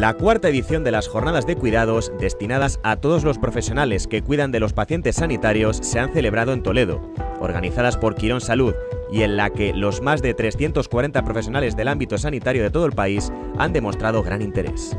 La cuarta edición de las jornadas de cuidados destinadas a todos los profesionales que cuidan de los pacientes sanitarios se han celebrado en Toledo, organizadas por Quirón Salud y en la que los más de 340 profesionales del ámbito sanitario de todo el país han demostrado gran interés.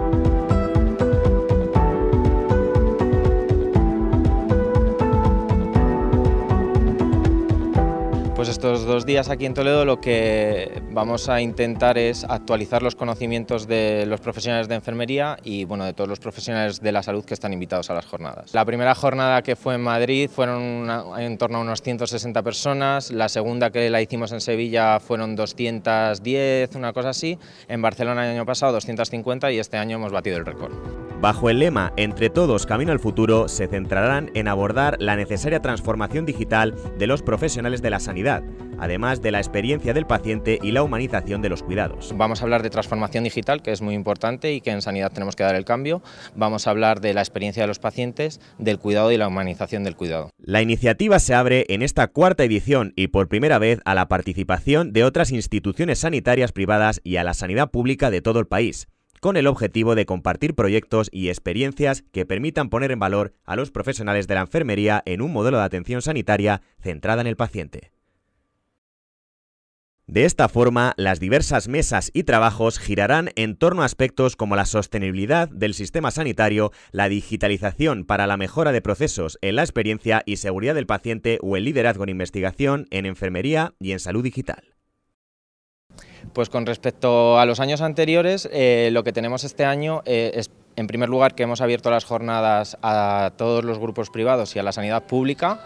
Pues estos 2 días aquí en Toledo lo que vamos a intentar es actualizar los conocimientos de los profesionales de enfermería y bueno, de todos los profesionales de la salud que están invitados a las jornadas. La primera jornada que fue en Madrid fueron en torno a unos 160 personas, la segunda que la hicimos en Sevilla fueron 210, una cosa así, en Barcelona el año pasado 250 y este año hemos batido el récord. Bajo el lema Entre todos, camino al futuro, se centrarán en abordar la necesaria transformación digital de los profesionales de la sanidad, además de la experiencia del paciente y la humanización de los cuidados. Vamos a hablar de transformación digital, que es muy importante y que en sanidad tenemos que dar el cambio. Vamos a hablar de la experiencia de los pacientes, del cuidado y la humanización del cuidado. La iniciativa se abre en esta cuarta edición y por primera vez a la participación de otras instituciones sanitarias privadas y a la sanidad pública de todo el país, con el objetivo de compartir proyectos y experiencias que permitan poner en valor a los profesionales de la enfermería en un modelo de atención sanitaria centrada en el paciente. De esta forma, las diversas mesas y trabajos girarán en torno a aspectos como la sostenibilidad del sistema sanitario, la digitalización para la mejora de procesos en la experiencia y seguridad del paciente o el liderazgo en investigación en enfermería y en salud digital. Pues con respecto a los años anteriores, lo que tenemos este año es, en primer lugar, que hemos abierto las jornadas a todos los grupos privados y a la sanidad pública,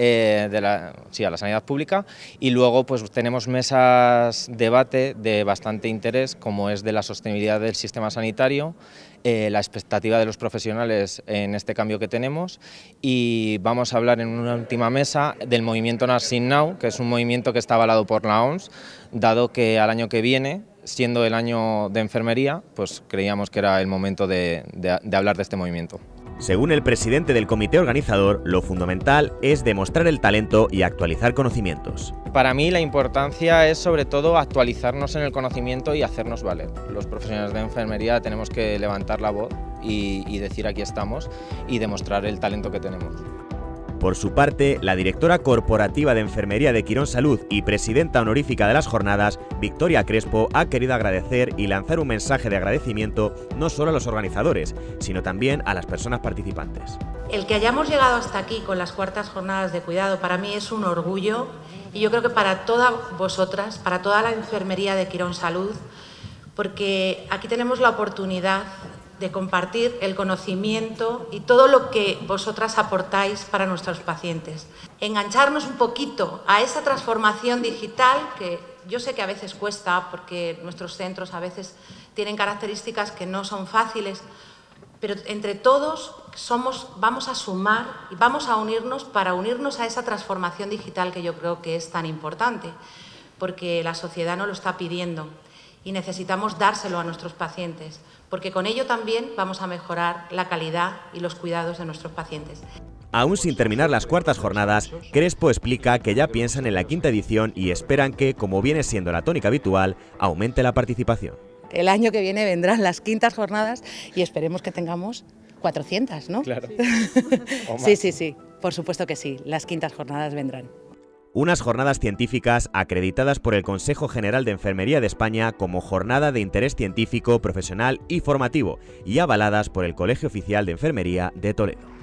a la sanidad pública, y luego pues tenemos mesas debate de bastante interés, como es de la sostenibilidad del sistema sanitario, la expectativa de los profesionales en este cambio que tenemos, y vamos a hablar en una última mesa del movimiento Nursing Now, que es un movimiento que está avalado por la OMS, dado que al año que viene, siendo el año de enfermería, pues creíamos que era el momento de hablar de este movimiento. Según el presidente del comité organizador, lo fundamental es demostrar el talento y actualizar conocimientos. Para mí la importancia es sobre todo actualizarnos en el conocimiento y hacernos valer. Los profesionales de enfermería tenemos que levantar la voz y decir aquí estamos y demostrar el talento que tenemos. Por su parte, la directora corporativa de Enfermería de Quirón Salud y presidenta honorífica de las jornadas, Victoria Crespo, ha querido agradecer y lanzar un mensaje de agradecimiento no solo a los organizadores, sino también a las personas participantes. El que hayamos llegado hasta aquí con las cuartas jornadas de cuidado para mí es un orgullo y yo creo que para todas vosotras, para toda la enfermería de Quirón Salud, porque aquí tenemos la oportunidad de compartir el conocimiento y todo lo que vosotras aportáis para nuestros pacientes. Engancharnos un poquito a esa transformación digital que yo sé que a veces cuesta porque nuestros centros a veces tienen características que no son fáciles, pero entre todos vamos a sumar y vamos a unirnos para unirnos a esa transformación digital que yo creo que es tan importante, porque la sociedad nos lo está pidiendo y necesitamos dárselo a nuestros pacientes, porque con ello también vamos a mejorar la calidad y los cuidados de nuestros pacientes. Aún sin terminar las cuartas jornadas, Crespo explica que ya piensan en la quinta edición y esperan que, como viene siendo la tónica habitual, aumente la participación. El año que viene vendrán las quintas jornadas y esperemos que tengamos 400, ¿no? Claro. Sí, por supuesto que sí, las quintas jornadas vendrán. Unas jornadas científicas acreditadas por el Consejo General de Enfermería de España como jornada de interés científico, profesional y formativo y avaladas por el Colegio Oficial de Enfermería de Toledo.